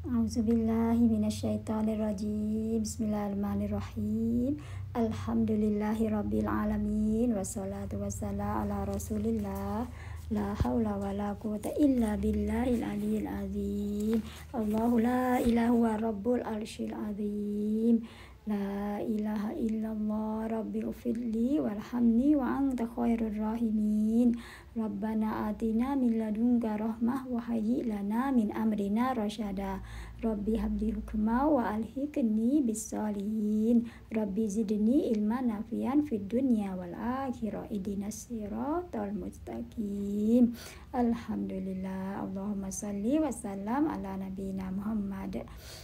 A'udzubillahi minasyaitonirrajim. Bismillahirrahmanirrahim. Alhamdulillahirabbil alamin wassalatu wassalamu ala Rasulillah. La haula wala quwwata illa billahil aliyyil azim. Allahu la ilaha wa rabbul arsyil azim. La ilaha illallah rabbil firli warhamni wa anta khairur rahimin. Rabbana atina min ladunka rahmah wa hayyi lana min amrina rasyada. Rabbi habli hukma wa alhiqni bis sholihin. Rabbi zidni ilman nafian fid dunya wal akhirah. Ihdinas siratal mustaqim. Alhamdulillah. Allahumma shalli wa sallam ala nabiyina Muhammad.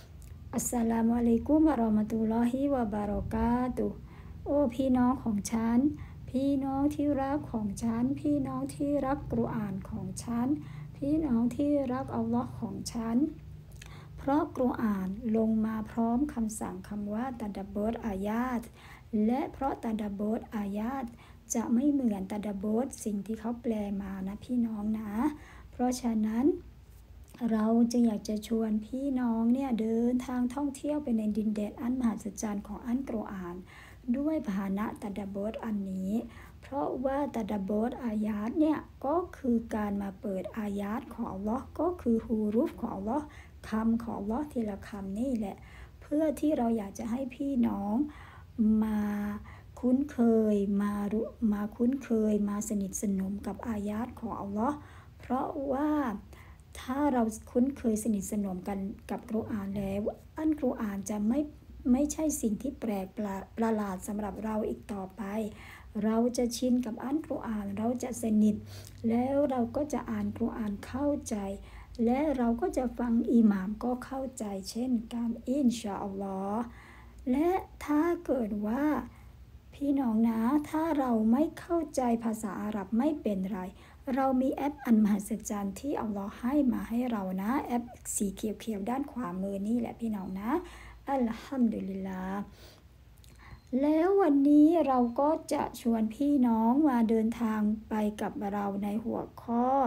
Assalamualaikum warahmatullahi wabarakatuh.โอ้พี่น้องของฉันพี่น้องที่รักของฉันพี่น้องที่รักกุรอานของฉันพี่น้องที่รักอัลลอฮ์ของฉันเพราะกุรอานลงมาพร้อมคำสั่งคำว่าตัดบบทอายาตและเพราะตัดบบทอายาตจะไม่เหมือนตัดบบทสิ่งที่เขาแปลมานะพี่น้องนะเพราะฉะนั้นเราจึงอยากจะชวนพี่น้องเนี่ยเดินทางท่องเที่ยวไปในดินแดนอันมหัศจรรย์ของอัลกุรอานด้วยพาหนะตัดบบทอันนี้เพราะว่าตัดบบทอายาตเนี่ยก็คือการมาเปิดอายาตของอัลลอฮ์ก็คือฮูรุฟของอัลลอฮ์คำของอัลลอฮ์ทีละคำนี่แหละเพื่อที่เราอยากจะให้พี่น้องมาคุ้นเคยมาคุ้นเคยมาสนิทสนมกับอายาตของอัลลอฮ์เพราะว่าถ้าเราคุ้นเคยสนิทสนมกันกับกุรอานแล้วอัลกุรอานจะไม่ใช่สิ่งที่แปลกประหลาดสำหรับเราอีกต่อไปเราจะชินกับอัลกุรอานเราจะสนิทแล้วเราก็จะอ่านกุรอานเข้าใจและเราก็จะฟังอิหม่ามก็เข้าใจเช่นกันอินชาอัลลอฮ์และถ้าเกิดว่าพี่น้องนะถ้าเราไม่เข้าใจภาษาอาหรับไม่เป็นไรเรามีแอปอันมหัศจรรย์ที่อัลลอฮ์ให้มาให้เรานะแอปสีเขียวๆด้านขวามือนี่แหละพี่น้องนะอัลฮัมดุลิลลาห์แล้ววันนี้เราก็จะชวนพี่น้องมาเดินทางไปกับเราในหัวข้อ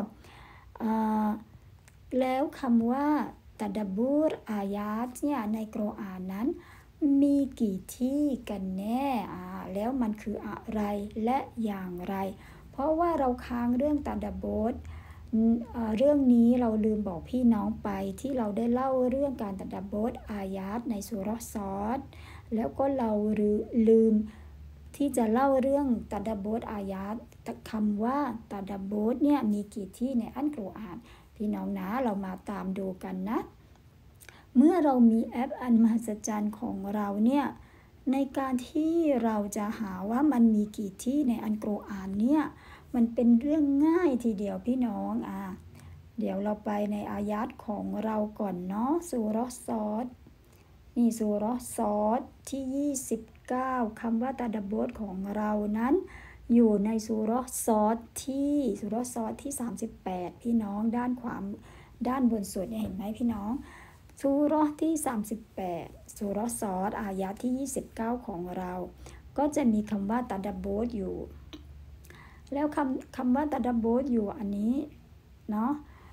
แล้วคำว่าตัดบูรอายาตเนี่ยในกุรอานนั้นมีกี่ที่กันแน่แล้วมันคืออะไรและอย่างไรเพราะว่าเราค้างเรื่องตัดบบทเรื่องนี้เราลืมบอกพี่น้องไปที่เราได้เล่าเรื่องการตัดบบทอายาตในซูเราะห์ซอดแล้วก็เราลืมที่จะเล่าเรื่องตัดบบทอายาตคำว่าตัดบบทเนี่ยมีกี่ที่ในอัลกุรอานพี่น้องนะเรามาตามดูกันนะเมื่อเรามีแอปอันมหัศจรรย์ของเราเนี่ยในการที่เราจะหาว่ามันมีกี่ที่ในอัลกุรอานเนี่ยมันเป็นเรื่องง่ายทีเดียวพี่น้องเดี๋ยวเราไปในอายาตของเราก่อนเนาะซูเราะห์ซอดนี่ซูเราะห์ซอดที่29คำว่าตัดบบทของเรานั้นอยู่ในซูเราะห์ซอดที่38พี่น้องด้านขวาด้านบนสุดเห็นไหมพี่น้องซูเราะห์ที่38ซูเราะห์ซอดอายะที่29ของเราก็จะมีคำว่าตัดบบทอยู่แล้วคำว่าตัดบบทอยู่อันนี้เนาะ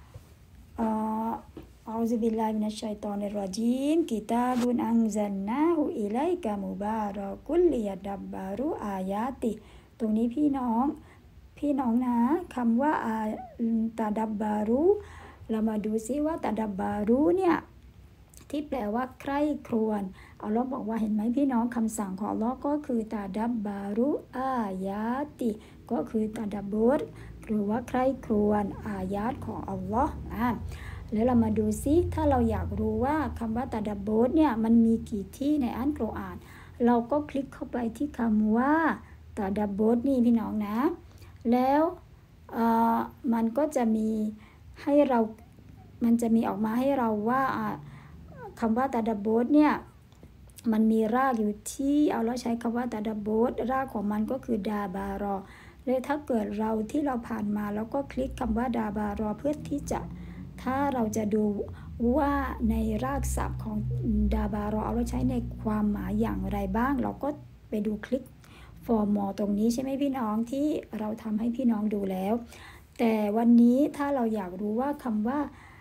อัลซุบิลลาฮิมินัชชัยฏอนิรเราะญีมกิตาบุนอันซัลนาฮูอิลัยกะมุบารักุลลิยะดับบารุอายาติตรงนี้พี่น้องนะคำว่าตัดบบารุเรามาดูซิว่าตัดบบารุเนี่ยที่แปลว่าใคร่ครวญอัลเลาะห์บอกว่าเห็นไหมพี่น้องคำสั่งของอัลเลาะห์ก็คือตัดบบารุอายาติก็คือตัดบบทหรือว่าใคร่ครวญอายาตของอัลเลาะห์แล้วเรามาดูซิถ้าเราอยากรู้ว่าคำว่าตัดบบทเนี่ยมันมีกี่ที่ในอัลกุรอานเราก็คลิกเข้าไปที่คำว่าตัดบบทนี่พี่น้องนะแล้วมันก็จะมีให้เรามันจะมีออกมาให้เราว่าคำว่าตัดบบทเนี่ยมันมีรากอยู่ที่เอาเราใช้คำว่าตัดบบทรากของมันก็คือดาบารอเลยถ้าเกิดที่เราผ่านมาแล้วก็คลิกคำว่าดาบารอเพื่อที่จะถ้าเราจะดูว่าในรากศัพท์ของดาบารอเอาเราใช้ในความหมายอย่างไรบ้างเราก็ไปดูคลิกฟอร์มอตรงนี้ใช่ไหมพี่น้องที่เราทำให้พี่น้องดูแล้วแต่วันนี้ถ้าเราอยากรู้ว่าคำว่า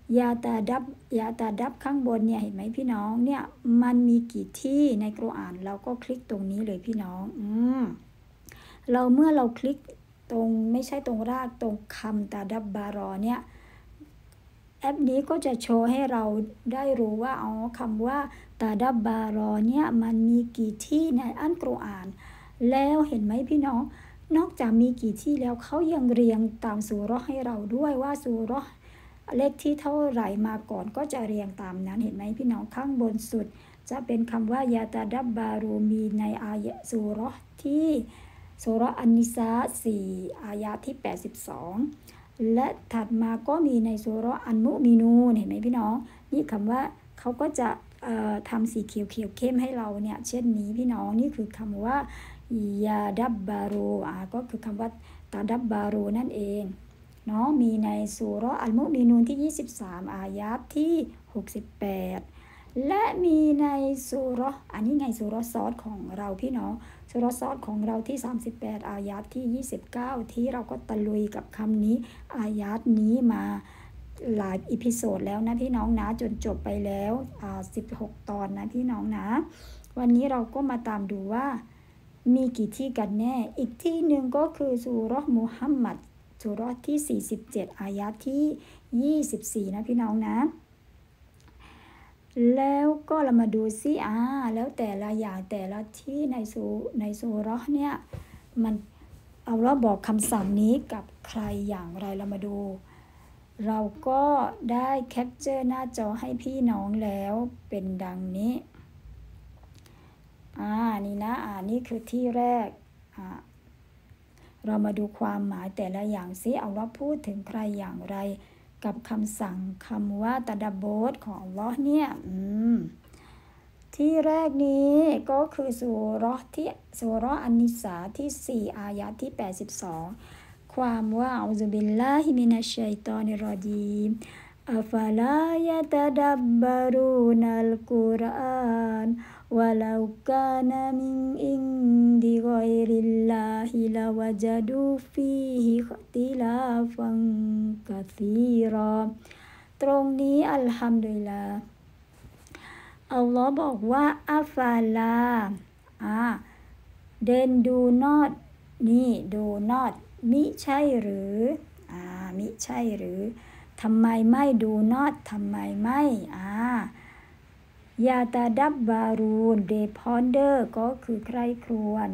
ยาตาดับข้างบนเนี่ยเห็นไหมพี่น้องเนี่ยมันมีกี่ที่ในกุรอานเราก็คลิกตรงนี้เลยพี่น้องเมื่อเราคลิกตรงไม่ใช่ตรงรากตรงคำตาดับบารอเนี่ยแอปนี้ก็จะโชว์ให้เราได้รู้ว่าคำว่าตาดับบารอเนี่ยมันมีกี่ที่ในอัลกุรอานแล้วเห็นไหมพี่น้องนอกจากมีกี่ที่แล้วเขายังเรียงตามซูเราะห์ให้เราด้วยว่าซูเราะห์เลขที่เท่าไหร่มาก่อนก็จะเรียงตามนั้นเห็นไหมพี่น้องข้างบนสุดจะเป็นคำว่ายาตาดับบารูมีในอายะซูเราะห์ที่ซูเราะห์อันนิสา4อายะที่82และถัดมาก็มีในซูเราะห์อันมุมินูนเห็นไหมพี่น้องนี่คำว่าเขาก็จะทำสีเขียวเข้มให้เราเนี่ยเช่นนี้พี่น้องนี่คือคำว่ายาดับบารูก็คือคำว่าตาดับบารูนั่นเองเนาะมีในซูเราะห์อัลมุมินูนที่23อายะที่68และมีในซูเราะห์อันนี้ไงซูเราะห์ซอดของเราพี่น้องซูเราะห์ซอดของเราที่38อายะที่29ที่เราก็ตะลุยกับคำนี้อายะนี้มาหลายอีพิโซดแล้วนะพี่น้องนะจนจบไปแล้ว16ตอนนะพี่น้องนะวันนี้เราก็มาตามดูว่ามีกี่ที่กันแน่อีกที่หนึ่งก็คือซูเราะห์มุฮัมมัดซูเราะห์ที่47อายะที่24นะพี่น้องนะแล้วก็เรามาดูซิแล้วแต่ละอย่างแต่ละที่ในซูเราะห์เนี่ยมันเอาเราบอกคำสั่งนี้กับใครอย่างไรเรามาดูเราก็ได้แคปเจอร์หน้าจอให้พี่น้องแล้วเป็นดังนี้นี่นะนี่คือที่แรกเรามาดูความหมายแต่ละอย่างซิเอาว่าพูดถึงใครอย่างไรกับคำสั่งคำว่าตะดับโบสของอัลเลาะห์เนี่ยที่แรกนี้ก็คือซูเราะห์อันนิสาที่4อายะที่82ความว่าอูซุบิลลาฮิมินัชชัยฏอนิรรอญีมอัฟลายะตะดับบารูนัลกุรอานวะลาอกานะมินอินดิฆอยริลลาฮิลาวะจะดูฟีฮิอิคติลาฟันกะซีรอตรงนี้อัลฮัมดุลิลลาห์อัลลอฮ์บอกว่าอัฟลาthen do not นี่ do not มิใช่หรือมิใช่หรือทำไมไม่ do not ทำไมไม่ยาตาดับบารูน they ponder ก็คือใคร่ครวญ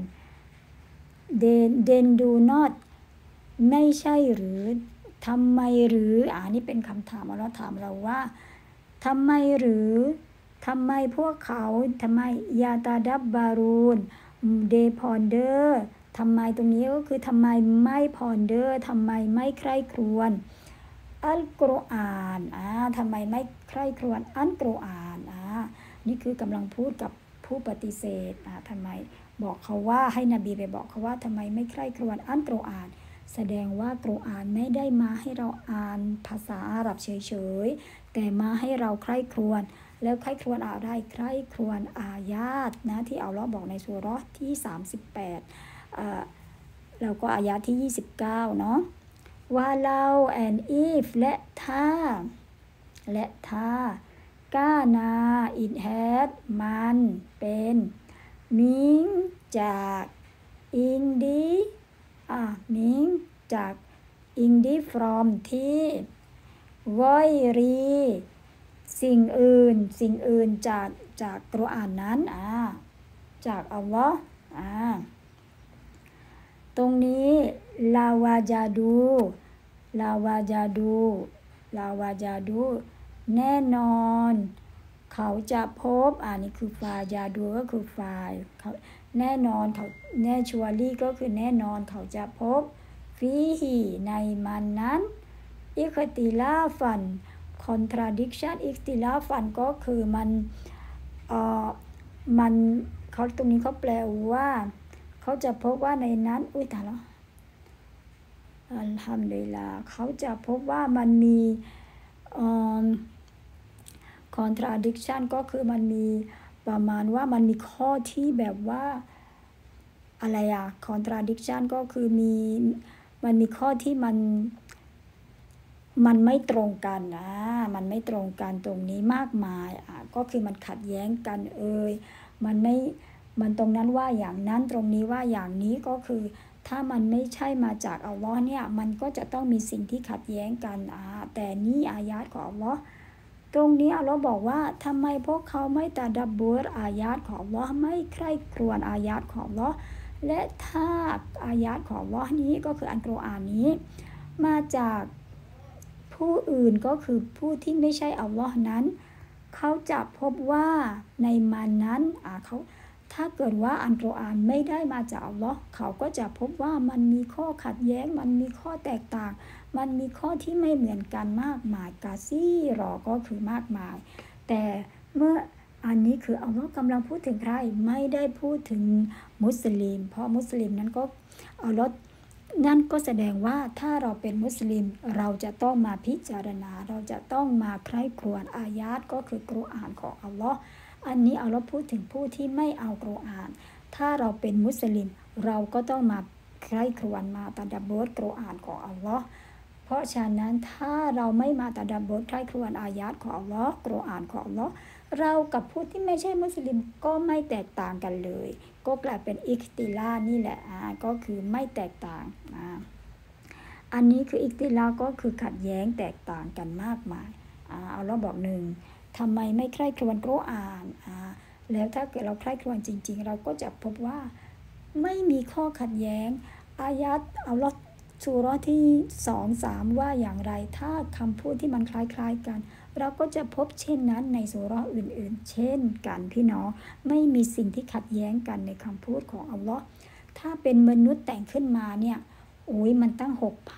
then do not ไม่ใช่หรือทำไมหรือนี่เป็นคำถามเราถามเราว่าทำไมหรือทำไมพวกเขาทำไมยาตาดับบารูน they ponder ทำไมตรงนี้ก็คือทำไมไม่ ponder ทำไมไม่ใคร่ครวญอัลกุรอานทำไมไม่ใคร่ครวญอัลกุรอานนี่คือกำลังพูดกับผู้ปฏิเสธทำไมบอกเขาว่าให้นบีไปบอกเขาว่าทำไมไม่ใคร่ครวญอัลกุรอานแสดงว่ากุรอานไม่ได้มาให้เราอ่านภาษาอาหรับเฉยๆแต่มาให้เราใคร่ครวญแล้วใคร่ครวญอะไรใคร่ครวญอายาตนะที่อัลเลาะห์บอกในซูเราะห์ที่38แล้วก็อายะที่29เนาะว่าเรา and if และถ้ากานาit had มันเป็นมิงจากอิงดีมิงจากอิงดี from ที่วอยรีสิ่งอื่นจากกุรอานนั้นจากอัลลอฮ์ตรงนี้ลาวาจาดูแน่นอนเขาจะพบนี่คือฟายาดูก็คือฟายเขาแน่นอนเขาแน่ชัวรี่ก็คือแน่นอนเขาจะพบฟีฮีในมันนั้นอิคติลาฟัน contradiction อิคติลาฟันก็คือมันเขาตรงนี้เขาแปลว่าเขาจะพบว่าในนั้นตายแล้วอัลฮัมดุลิลลาห์เขาจะพบว่ามันมีcontradiction ก็คือมันมีประมาณว่ามันมีข้อที่แบบว่าอะไรcontradiction ก็คือมันมีข้อที่มันมันไม่ตรงกันมันไม่ตรงกันตรงนี้มากมายก็คือมันขัดแย้งกันมันตรงนั้นว่าอย่างนั้นตรงนี้ว่าอย่างนี้ก็คือถ้ามันไม่ใช่มาจากอัลลอฮ์เนี่ยมันก็จะต้องมีสิ่งที่ขัดแย้งกันแต่นี่อายะห์ของอัลลอฮ์ตรงนี้อัลลอฮ์บอกว่าทำไมพวกเขาไม่ตะดับบุรอายะห์ของอัลลอฮ์ไม่ใคร่ครวญอายะห์ของอัลลอฮ์และถ้าอายะห์ของอัลลอฮ์นี้ก็คืออัลกุรอานนี้มาจากผู้อื่นก็คือผู้ที่ไม่ใช่อัลลอฮ์นั้นเขาจะพบว่าในมันนั้นถ้าเกิดว่าอัลกุรอานไม่ได้มาจากอัลลอฮ์เขาก็จะพบว่ามันมีข้อขัดแย้งมันมีข้อแตกต่างมันมีข้อที่ไม่เหมือนกันมากมายกาซีรอก็คือมากมายแต่เมื่ออันนี้คืออัลลอฮ์กำลังพูดถึงใครไม่ได้พูดถึงมุสลิมเพราะมุสลิมนั้นก็อัลลอฮ์นั่นก็แสดงว่าถ้าเราเป็นมุสลิมเราจะต้องมาพิจารณาเราจะต้องมาใคร่ครวญอายะห์ก็คือกุรอานของอัลลอฮ์อันนี้อัลลอฮ์พูดถึงผู้ที่ไม่เอากุรอานถ้าเราเป็นมุสลิมเราก็ต้องมาใคร่ครวญมาตะดับบทกุรอานของอัลลอฮ์เพราะฉะนั้นถ้าเราไม่มาตะดับบทใคร่ครวญอายะห์ของอัลลอฮ์กุรอานของอัลลอฮ์เรากับผู้ที่ไม่ใช่มุสลิมก็ไม่แตกต่างกันเลยก็กลายเป็นอิคติลานี่แหละก็คือไม่แตกต่างอันนี้คืออิคติลาก็คือขัดแย้งแตกต่างกันมากมายเอาเราบอกหนึ่งทำไมไม่ใคร่ครวญกุรอานแล้วถ้าเกิดเราใคร่ครวญจริงๆเราก็จะพบว่าไม่มีข้อขัดแย้งอายะห์อัลลอฮ์ซูเราะห์ที่ 2-3 ว่าอย่างไรถ้าคำพูดที่มันคล้ายๆกันเราก็จะพบเช่นนั้นในซูเราะห์อื่นๆเช่นกันพี่น้องไม่มีสิ่งที่ขัดแย้งกันในคำพูดของอัลลอฮ์ถ้าเป็นมนุษย์แต่งขึ้นมาเนี่ยมันตั้ง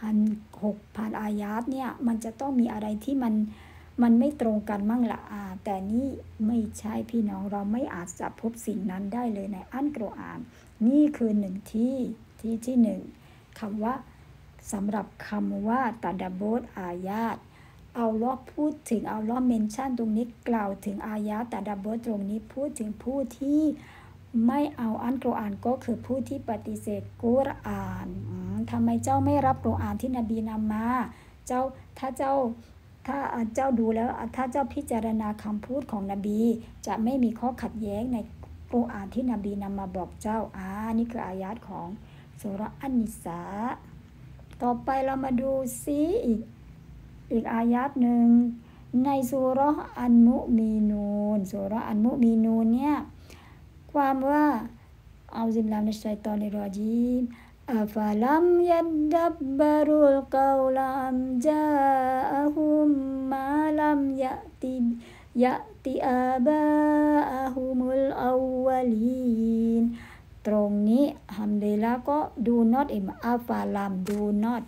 6,000 อายะห์เนี่ยมันจะต้องมีอะไรที่มันไม่ตรงกันมั่งละแต่นี่ไม่ใช่พี่น้องเราไม่อาจจะพบสิ่งนั้นได้เลยในอัลกุรอานนี่คือหนึ่งที่หนึ่งคำว่าสำหรับคำว่าตะดับบทอายะห์อัลลอฮ์พูดถึงอัลลอฮ์เมนชั่นตรงนี้กล่าวถึงอายะห์ตะดับบทตรงนี้พูดถึงผู้ที่ไม่เอาอัลกุรอานก็คือผู้ที่ปฏิเสธกุรอานทำไมเจ้าไม่รับกุรอานที่นบีนำมาถ้าเจ้าดูแล้วถ้าเจ้าพิจารณาคำพูดของนบีจะไม่มีข้อขัดแย้งในกุรอานที่นบีนำมาบอกเจ้านี่คืออายะห์ของซูเราะห์อันนิสาต่อไปเรามาดูซิอีกอายะห์หนึ่งในซูเราะห์อันมุมีนูนซูเราะห์อันมุมีนูนเนี่ยความว่าเอาซิบิลลาฮิมินัชชัยฏอนิรรญีมอัฟลัมยัดดับบารุลกอลอัมจาอะฮุมมาลัมยะติอาบาอะฮุมุลอาววะลีนตรงนี้ฮัมดุลิลละห์ก็ do not อัฟลัม do not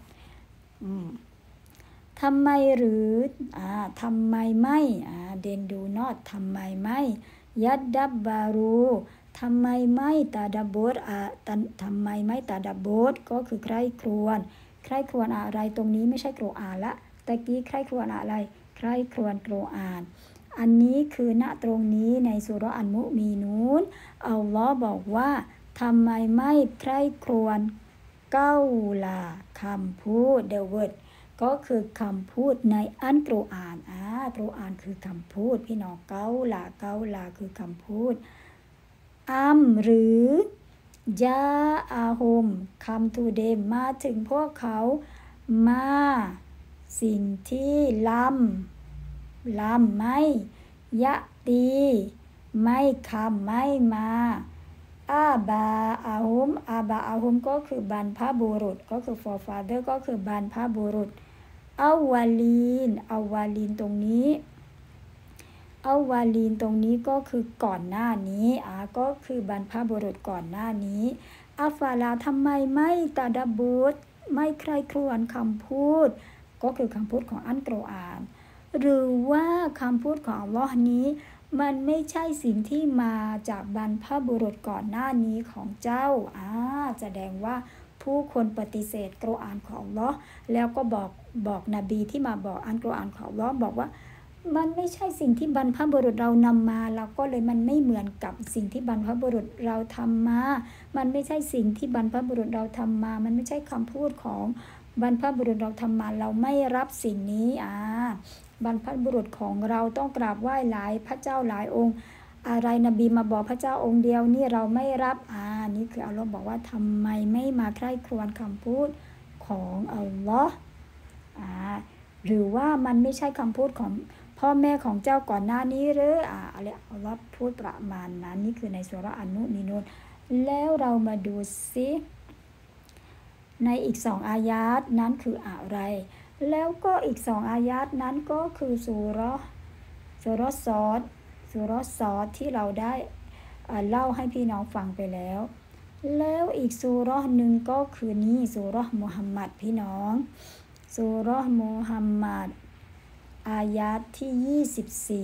ทำไมหรือทำไมไม่then do not ทำไมไม่ยัดดับบารูทำไมไม่ตะดับบททำไมไม่ตะดับบทก็คือใคร่ครวญอะไรตรงนี้ไม่ใช่กุรอานละตะกี้ใคร่ครวญอะไรใคร่ครวญกุรอานอันนี้คือณตรงนี้ในซูเราะห์อันมุมีนูนอัลลอฮ์บอกว่าทำไมไม่ใคร่ครวญเก้าลาคำพูด the word ก็คือคำพูดในอัลกุรอานกุรอานคือคำพูดพี่น้องเก้าลาคือคำพูดหรือยาอาฮุมคำทูเดมมาถึงพวกเขามาสิ่งที่ล้ำไม่ยะตีไม่คำไม่มาอาบาอาฮุมก็คือบรรพบุรุษก็คือ forefather ก็คือบรรพบุรุษเอาวาลีนตรงนี้ก็คือก่อนหน้านี้ก็คือบรรพบุรุษก่อนหน้านี้อัฟาลาทำไมไม่ตะดับบุรไม่ใคร่ครวญคำพูดก็คือคำพูดของอัลกุรอานหรือว่าคำพูดของอัลเลาะห์นี้มันไม่ใช่สิ่งที่มาจากบรรพบุรุษก่อนหน้านี้ของเจ้าแสดงว่าผู้คนปฏิเสธกุรอานของอัลเลาะห์แล้วก็บอกนบีที่มาบอกอัลกุรอานของอัลเลาะห์บอกว่ามันไม่ใช่สิ่งที่บรรพบุรุษเรานำมาเราก็เลยมันไม่เหมือนกับสิ่งที่บรรพบุรุษเราทำมามันไม่ใช่สิ่งที่บรรพบุรุษเราทำมามันไม่ใช่คำพูดของบรรพบุรุษเราทำมาเราไม่รับสิ่งนี้บรรพบุรุษของเราต้องกราบไหว้หลายพระเจ้าหลายองค์อะไรนบีมาบอกพระเจ้าองค์เดียวนี่เราไม่รับนี่คืออัลลอฮ์บอกว่าทำไมไม่มาใคร่ครวญคำพูดของอัลลอฮ์หรือว่ามันไม่ใช่คำพูดของพ่อแม่ของเจ้าก่อนหน้านี้หรืออะไรอัลลอฮ์พูดประมาณนั้นนี่คือในซูเราะห์อันมุมินูนแล้วเรามาดูซิในอีก2อายะห์นั้นคืออะไรแล้วก็อีก2อายะห์นั้นก็คือซูเราะห์ซอดที่เราได้เล่าให้พี่น้องฟังไปแล้วอีกซูเราะห์หนึ่งก็คือนี่ซูเราะห์มุฮัมมัดพี่น้องซูเราะห์มุฮัมมัดอายะห์ที่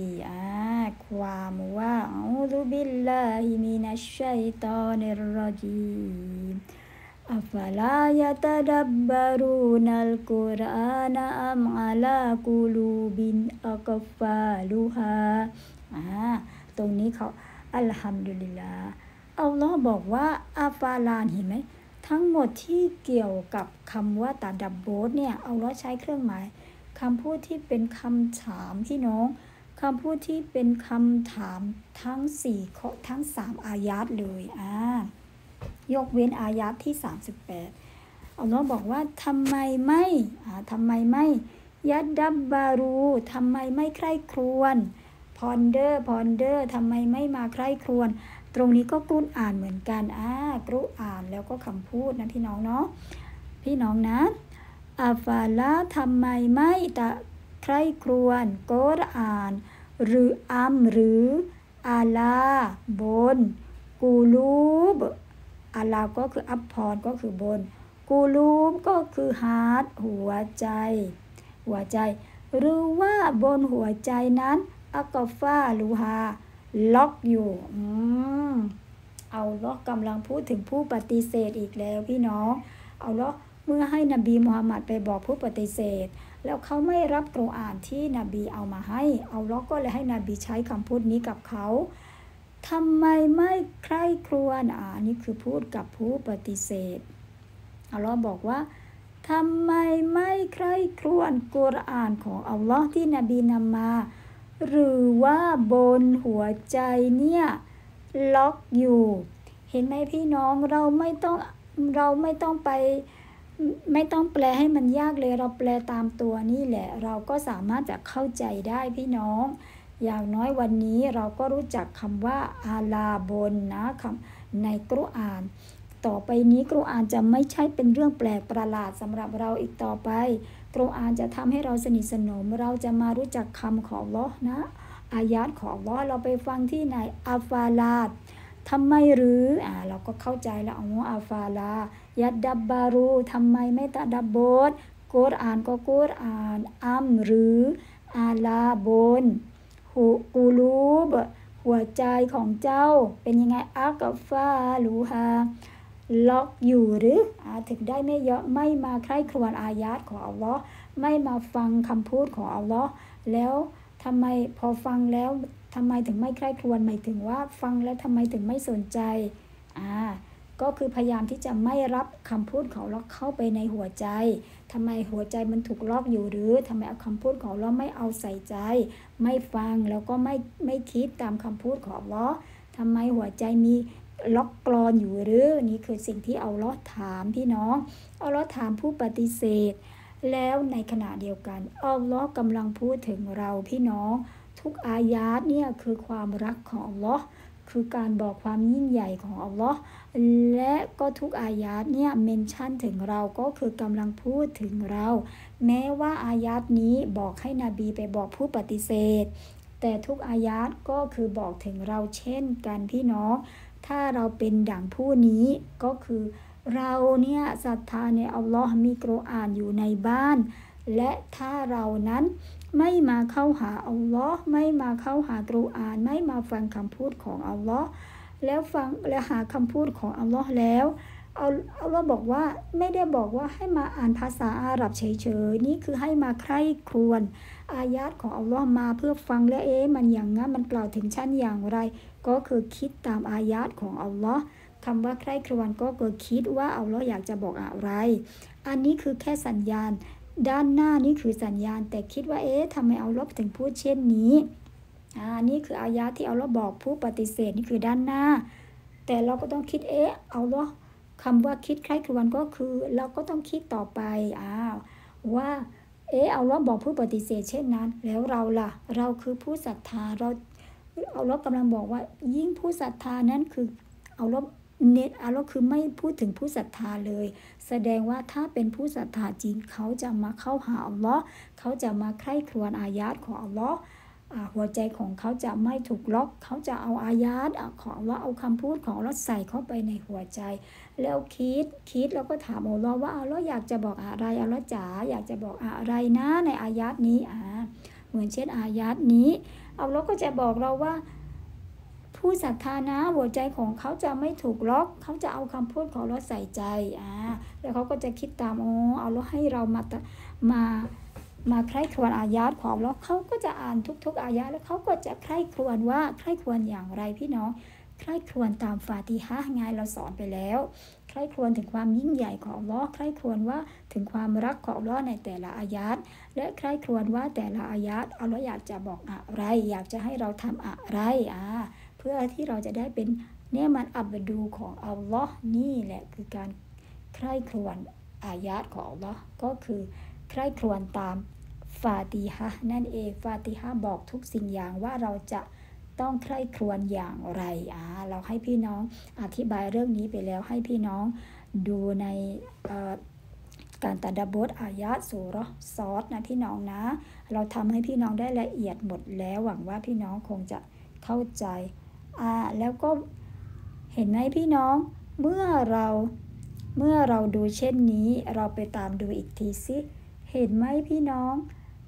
24ความว่าอูซุบิลลาฮิมินัชชัยฏอนิรเราะญีมอัฟลายะตะดับบะรูนัลกุรอานะอัมอะลากุลูบินอักฟาลุฮาตรงนี้เขาอัลฮัมดุลิลลาห์อัลลอฮ์บอกว่าอัฟลานเห็นไหมทั้งหมดที่เกี่ยวกับคำว่าตาดับโบสเนี่ยอัลลอฮ์ใช้เครื่องหมายคำพูดที่เป็นคำถามพี่น้องคำพูดที่เป็นคำถามทั้ง4ข้อทั้ง3อายะห์เลยยกเว้นอายะห์ที่38อัลลอฮ์บอกว่าทำไมไม่ยัดดับบารูทำไมไม่ใคร่ครวญพอนเดอร์ทำไมไม่มาใคร่ครวญตรงนี้ก็กุรอานเหมือนกันกุรอานแล้วก็คำพูดนะพี่น้องเนาะพี่น้องนะอัฟลาทำไมไม่ใคร่ครวญกุรอานหรือหรืออาลาบนกูลูบอาลาก็คืออัพพรก็คือบนกูลูบก็คือฮาร์ทหัวใจหรือว่าบนหัวใจนั้นอักฟาลูฮาล็อกอยู่เอาล็อกกำลังพูดถึงผู้ปฏิเสธอีกแล้วพี่น้องเอาล็อกเมื่อให้นบีมุฮัมมัดไปบอกผู้ปฏิเสธแล้วเขาไม่รับกุรอานที่นบีเอามาให้เอาล็อกก็เลยให้นบีใช้คำพูดนี้กับเขาทำไมไม่ใคร่ครวญนี่คือพูดกับผู้ปฏิเสธอัลลอฮ์บอกว่าทำไมไม่ใคร่ครวญกุรอานของอัลลอฮ์ที่นบีนำมาหรือว่าบนหัวใจเนี่ยล็อกอยู่เห็นไหมพี่น้องเราไม่ต้องไปไม่ต้องแปลให้มันยากเลยเราแปลตามตัวนี่แหละเราก็สามารถจะเข้าใจได้พี่น้องอย่างน้อยวันนี้เราก็รู้จักคำว่าอาลาบนนะคำในกุรอานต่อไปนี้กุรอานจะไม่ใช่เป็นเรื่องแปลกประหลาดสำหรับเราอีกต่อไปกุรอานจะทำให้เราสนิทสนมเราจะมารู้จักคำของอัลเลาะห์นะอายะห์ของอัลเลาะห์เราไปฟังที่ไหนอัฟาลาดทำไมหรือเราก็เข้าใจแล้วอัฟาลายัดดับบารูทำไมไม่ตะดับโบสกุรอานก็กุรอานหรืออาลาบนกูลูบหัวใจของเจ้าเป็นยังไงอักฟาลูฮาล็อกอยู่หรือถึงได้ไม่มาใคร่ครวญอายะห์ของอัลเลาะห์ไม่มาฟังคำพูดของอัลเลาะห์แล้วทำไมพอฟังแล้วทำไมถึงไม่ใคร่ครวญหมายถึงว่าฟังแล้วทำไมถึงไม่สนใจก็คือพยายามที่จะไม่รับคำพูดของเราเข้าไปในหัวใจทำไมหัวใจมันถูกล็อกอยู่หรือทำไมเอาคำพูดของเราไม่เอาใส่ใจไม่ฟังแล้วก็ไม่คิดตามคำพูดของเราทำไมหัวใจมีล็อกกลอนอยู่หรือนี่คือสิ่งที่เอาล้อถามพี่น้องเอาล้อถามผู้ปฏิเสธแล้วในขณะเดียวกันอัลเลาะห์กำลังพูดถึงเราพี่น้องทุกอายะห์เนี่ยคือความรักของอัลเลาะห์คือการบอกความยิ่งใหญ่ของอัลเลาะห์และก็ทุกอายะห์เนี่ยเมนชั่นถึงเราก็คือกำลังพูดถึงเราแม้ว่าอายะห์นี้บอกให้นบีไปบอกผู้ปฏิเสธแต่ทุกอายะห์ก็คือบอกถึงเราเช่นกันพี่น้องถ้าเราเป็นดั่งผู้นี้ก็คือเราเนี่ยศรัทธาในอัลเลาะห์มีกุรอานอยู่ในบ้านและถ้าเรานั้นไม่มาเข้าหาอัลเลาะห์ไม่มาเข้าหากุรอานไม่มาฟังคำพูดของอัลเลาะห์แล้วฟังและหาคำพูดของอัลเลาะห์แล้วอัลเลาะห์บอกว่าไม่ได้บอกว่าให้มาอ่านภาษาอาหรับเฉยๆนี่คือให้มาใคร่ครวญอายะห์ของอัลเลาะห์มาเพื่อฟังและมันอย่างงั้นมันกล่าวถึงชั้นอย่างไรก็คือคิดตามอายะห์ของอัลเลาะห์คำว่าใคร่ครวญก็คือคิดว่าอัลเลาะห์อยากจะบอกอะไรอันนี้คือแค่สัญญาณด้านหน้านี่คือสัญญาณแต่คิดว่าทำไมอัลเลาะห์ถึงพูดเช่นนี้นี่คืออายะห์ที่อัลเลาะห์บอกผู้ปฏิเสธนี่คือด้านหน้าแต่เราก็ต้องคิดอัลเลาะห์คำว่าคิดใคร่ครวญก็คือเราก็ต้องคิดต่อไปว่าอัลเลาะห์บอกผู้ปฏิเสธเช่นนั้นแล้วเราล่ะเราคือผู้ศรัทธาอัลเลาะห์กำลังบอกว่ายิ่งผู้ศรัทธานั้นคืออัลเลาะห์อัลเลาะห์คือไม่พูดถึงผู้ศรัทธาเลยแสดงว่าถ้าเป็นผู้ศรัทธาจริงเขาจะมาเข้าหาอัลเลาะห์เขาจะมาใคร่ครวญอายะห์ของอัลเลาะห์หัวใจของเขาจะไม่ถูกล็อกเขาจะเอาอายะห์ของอัลเลาะห์เอาคำพูดของอัลเลาะห์ใส่เข้าไปในหัวใจแล้วคิดแล้วก็ถามอัลเลาะห์ว่าอัลเลาะห์อยากจะบอกอะไรอัลเลาะห์จ๋าอยากจะบอกอะไรนะในอายะห์นี้เหมือนเช่นอายะห์นี้อัลเลาะห์ก็จะบอกเราว่าผู้ศรัทธานะหัวใจของเขาจะไม่ถูกล็อกเขาจะเอาคำพูดของเราใส่ใจแล้วเขาก็จะคิดตามอัลเลาะห์ให้เรามาใคร่ครวญอายะห์ของอัลเลาะห์เขาก็จะอ่านทุกๆอายะห์แล้วเขาก็จะใคร่ครวญว่าใคร่ครวญอย่างไรพี่น้องใคร่ครวญตามฟาติฮะห์ไงเราสอนไปแล้วใคร่ครวญถึงความยิ่งใหญ่ของอัลเลาะห์ใคร่ครวญว่าถึงความรักของอัลเลาะห์ในแต่ละอายะห์และใคร่ครวญว่าแต่ละอายะห์อัลเลาะห์อยากจะบอกอะไรอยากจะให้เราทำอะไรเพื่อที่เราจะได้เป็นเนี่ยมันอับดูของอัลเลาะห์นี่แหละคือการใคร่ครวญอายะห์ของอัลเลาะห์ก็คือใคร่ครวญตามฟาติฮะห์นั่นเองฟาติฮะห์บอกทุกสิ่งอย่างว่าเราจะต้องใคร่ครวญอย่างไรเราให้พี่น้องอธิบายเรื่องนี้ไปแล้วให้พี่น้องดูในการตัดบทอายะห์ซูเราะห์ซอดนะพี่น้องนะเราทำให้พี่น้องได้ละเอียดหมดแล้วหวังว่าพี่น้องคงจะเข้าใจแล้วก็เห็นไหมพี่น้องเมื่อเราดูเช่นนี้เราไปตามดูอีกทีสิเห็นไหมพี่น้อง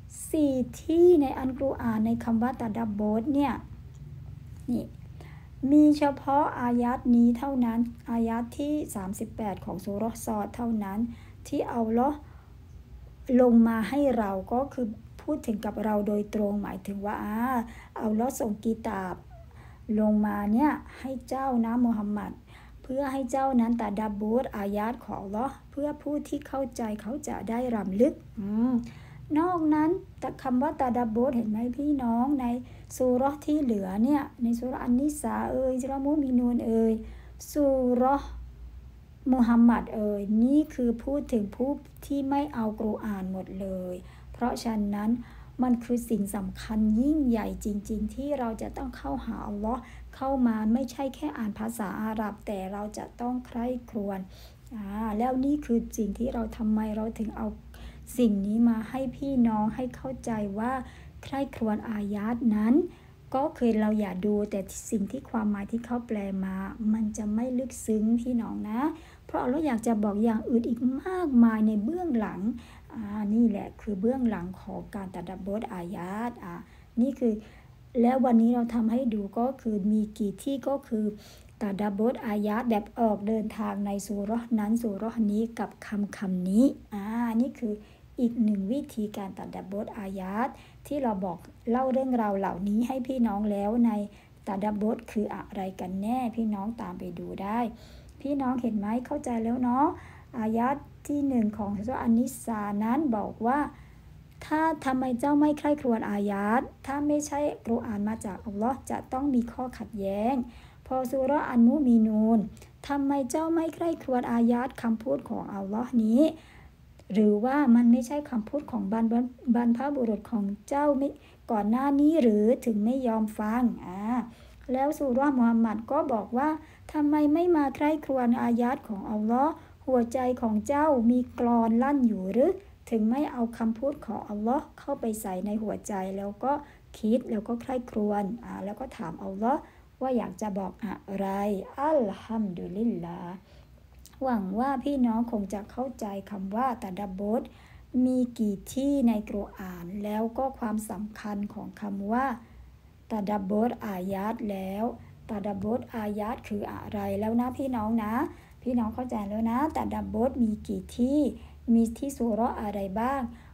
4ที่ในอัลกุรอานในคำว่าตัดบทเนี่ยนี่มีเฉพาะอายะห์นี้เท่านั้นอายะห์ที่38ของซูเราะห์ซอดเท่านั้นที่อัลเลาะห์ลงมาให้เราก็คือพูดถึงกับเราโดยตรงหมายถึงว่าอัลเลาะห์ส่งกีตาบลงมาเนี่ยให้เจ้านะมุฮัมมัดเพื่อให้เจ้านั้นตัดบทอายะห์ของอัลเลาะห์เพื่อผู้ที่เข้าใจเขาจะได้รำลึกนอกนั้นแต่คำว่าตาดับบทเห็นไหมพี่น้องในซูเราะห์ที่เหลือเนี่ยในซูเราะห์อันนิสาซูเราะห์มุมินูนซูเราะห์มุฮัมมัดนี่คือพูดถึงผู้ที่ไม่เอากุรอานหมดเลยเพราะฉะนั้นมันคือสิ่งสำคัญยิ่งใหญ่จริงๆที่เราจะต้องเข้าหาอัลเลาะห์เข้ามาไม่ใช่แค่อ่านภาษาอาหรับแต่เราจะต้องใคร่ครวญแล้วนี่คือสิ่งที่เราทำไมเราถึงเอาสิ่งนี้มาให้พี่น้องให้เข้าใจว่าใคร่ครวญอายะห์นั้นก็คือเราอย่าดูแต่สิ่งที่ความหมายที่เขาแปลมามันจะไม่ลึกซึ้งพี่น้องนะเพราะเราอยากจะบอกอย่างอื่นอีกมากมายในเบื้องหลังนี่แหละคือเบื้องหลังของการตัดบทอายะห์นี่คือแล้ววันนี้เราทำให้ดูก็คือมีกี่ที่ก็คือตัดบทอายะห์แบบออกเดินทางในซูเราะห์นั้นซูเราะห์นี้กับคำนี้นี่คืออีกหนึ่งวิธีการตัดบทอายะห์ที่เราบอกเล่าเรื่องราวเหล่านี้ให้พี่น้องแล้วในตัดบทคืออะไรกันแน่พี่น้องตามไปดูได้พี่น้องเห็นไหมเข้าใจแล้วเนาะอายะห์ที่1ของซูเราะห์อันนิสานั้นบอกว่าถ้าทำไมเจ้าไม่ใคร่ครวญอายะห์ถ้าไม่ใช่กุรอานมาจากอัลเลาะห์จะต้องมีข้อขัดแย้งพอซูเราะห์อันมุมินูนทำไมเจ้าไม่ใคร่ครวญอายะห์คำพูดของอัลเลาะห์นี้หรือว่ามันไม่ใช่คำพูดของบรรพบุรุษของเจ้าก่อนหน้านี้หรือถึงไม่ยอมฟังแล้วซูเราะห์มุฮัมมัดก็บอกว่าทำไมไม่มาใคร่ครวญอายะห์ของอัลเลาะห์หัวใจของเจ้ามีกลอนลั่นอยู่หรือถึงไม่เอาคำพูดของอัลเลาะห์เข้าไปใส่ในหัวใจแล้วก็คิดแล้วก็ใคร่ครวญแล้วก็ถามอัลเลาะห์ว่าอยากจะบอกอะไรอัลฮัมดุลิลลาห์หวังว่าพี่น้องคงจะเข้าใจคำว่าตัดบทมีกี่ที่ในกุรอานแล้วก็ความสำคัญของคำว่าตัดบทอายะห์แล้วตัดบทอายะห์คืออะไรแล้วนะพี่น้องนะพี่น้องเข้าใจแล้วนะตัดบทมีกี่ที่มีที่ซูเราะห์อะไรบ้าง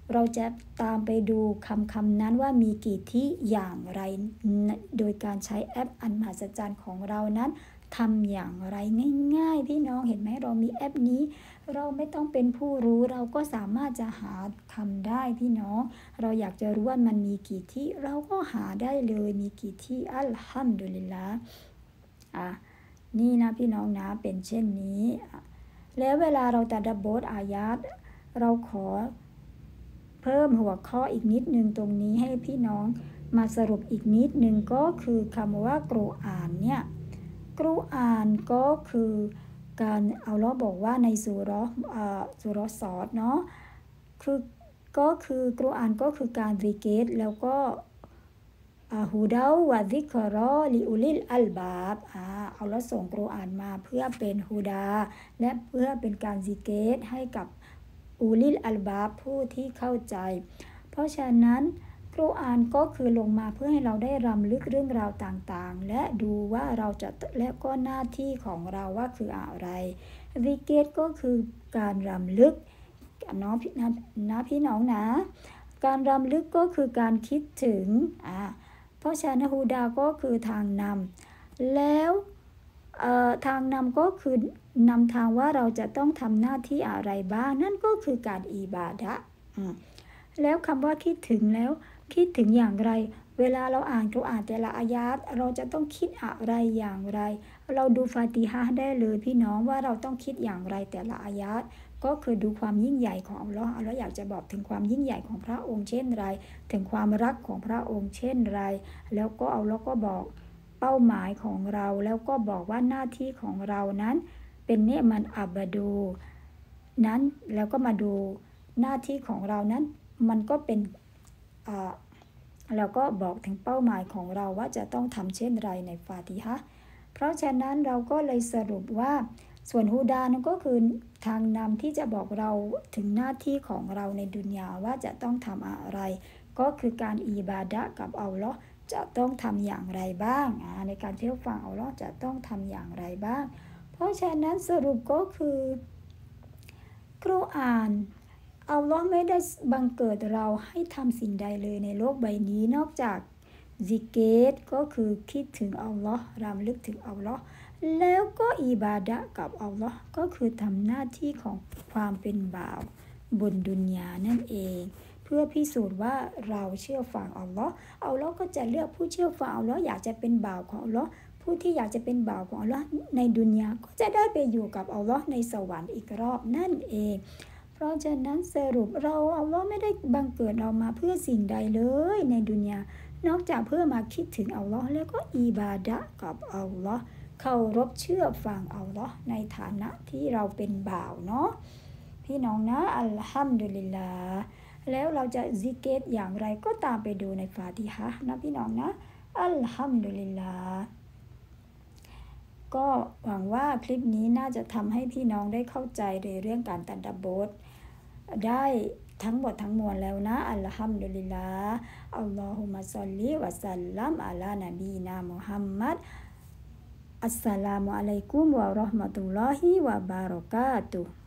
เราจะตามไปดูคำนั้นว่ามีกี่ที่อย่างไรโดยการใช้แอปอันมหัศจรรย์ของเรานั้นทำอย่างไรง่ายๆพี่น้องเห็นไหมเรามีแอปนี้เราไม่ต้องเป็นผู้รู้เราก็สามารถจะหาคำได้พี่น้องเราอยากจะรู้ว่ามันมีกี่ที่เราก็หาได้เลยมีกี่ที่อัลฮัมดุลิลลาห์นี่นะพี่น้องนะเป็นเช่นนี้แล้วเวลาเราตะดับบทอายาตเราขอเพิ่มหัวข้ออีกนิดนึงตรงนี้ให้พี่น้องมาสรุปอีกนิดนึงก็คือคำว่ากุรอานเนี่ยกุรอานก็คือการอัลเลาะห์บอกว่าในซูเราะห์ซอดเนาะก็คือกุรอานก็คือการซิกรแล้วก็ฮุดาวะซิกรอลิอุลิลอัลบาบอัลเลาะห์ส่งกุรอานมาเพื่อเป็นฮุดาและเพื่อเป็นการซิกรให้กับอุลิลอัลบาบผู้ที่เข้าใจเพราะฉะนั้นกุรอานก็คือลงมาเพื่อให้เราได้รำลึกเรื่องราวต่างๆและดูว่าเราจะและก็หน้าที่ของเราว่าคืออะไรซิกรก็คือการรำลึกน้องพี่น้องนะการรำลึกก็คือการคิดถึงเพราะฉะนั้นฮูดาก็คือทางนำแล้วทางนำก็คือนำทางว่าเราจะต้องทำหน้าที่อะไรบ้างนั่นก็คือการอิบาดะห์แล้วคำว่าคิดถึงแล้วคิดถึงอย่างไรเวลาเราอ่านกุรอานแต่ละอายาตเราจะต้องคิดอะไรอย่างไรเราดูฟาติฮะห์ได้เลยพี่น้องว่าเราต้องคิดอย่างไรแต่ละอายาตก็คือดูความยิ่งใหญ่ของอัลเลาะห์อยากจะบอกถึงความยิ่งใหญ่ของพระองค์เช่นไรถึงความรักของพระองค์เช่นไรแล้วก็อัลเลาะห์ก็บอกเป้าหมายของเราแล้วก็บอกว่าหน้าที่ของเรานั้นเป็นเนมันอับดูนั้นแล้วก็มาดูหน้าที่ของเรานั้นมันก็เป็นแล้วก็บอกถึงเป้าหมายของเราว่าจะต้องทำเช่นไรในฟาติฮะห์เพราะฉะนั้นเราก็เลยสรุปว่าส่วนฮูดานั้นก็คือทางนำที่จะบอกเราถึงหน้าที่ของเราในดุนยาว่าจะต้องทำอะไรก็คือการอิบาดะห์กับอัลเลาะห์จะต้องทำอย่างไรบ้างในการเชื่อฟังอัลเลาะห์จะต้องทำอย่างไรบ้างเพราะฉะนั้นสรุปก็คือกุรอานอัลเลาะห์ไม่ได้บังเกิดเราให้ทำสิ่งใดเลยในโลกใบนี้นอกจากซิกรก็คือคิดถึงอัลเลาะห์รำลึกถึงอัลเลาะห์แล้วก็อิบาดะห์กับอัลเลาะห์ก็คือทำหน้าที่ของความเป็นบ่าวบนดุนยานั่นเองเพื่อพิสูจน์ว่าเราเชื่อฟังอัลเลาะห์ก็จะเลือกผู้เชื่อฟังอัลเลาะห์อยากจะเป็นบ่าวของอัลเลาะห์ผู้ที่อยากจะเป็นบ่าวของอัลเลาะห์ในดุนยาก็จะได้ไปอยู่กับอัลเลาะห์ในสวรรค์อีกรอบนั่นเองเพราะฉะนั้นสรุปเราอัลเลาะห์ไม่ได้บังเกิดเรามาเพื่อสิ่งใดเลยในดุนยานอกจากเพื่อมาคิดถึงอัลเลาะห์แล้วก็อิบาดะห์กับอัลเลาะห์เคารพเชื่อฟังอัลเลาะห์ในฐานะที่เราเป็นบ่าวเนาะพี่น้องนะอัลฮัมดุลิลลาห์แล้วเราจะซิกรอย่างไรก็ตามไปดูในฟาติฮะห์นะพี่น้องนะอัลฮัมดุลิลลาห์ก็หวังว่าคลิปนี้น่าจะทำให้พี่น้องได้เข้าใจในเรื่องการตัดดับบทได้ทั้งหมดทั้งมวลแล้วนะอัลฮัมดุลิลลาห์อัลลอฮุมะศ็อลลิวะซัลลัมอะลานบีนามุฮัมมัดอัสสลามุอะลัยกุมวะเราะห์มะตุลลอฮิวะบารอกาตุฮ์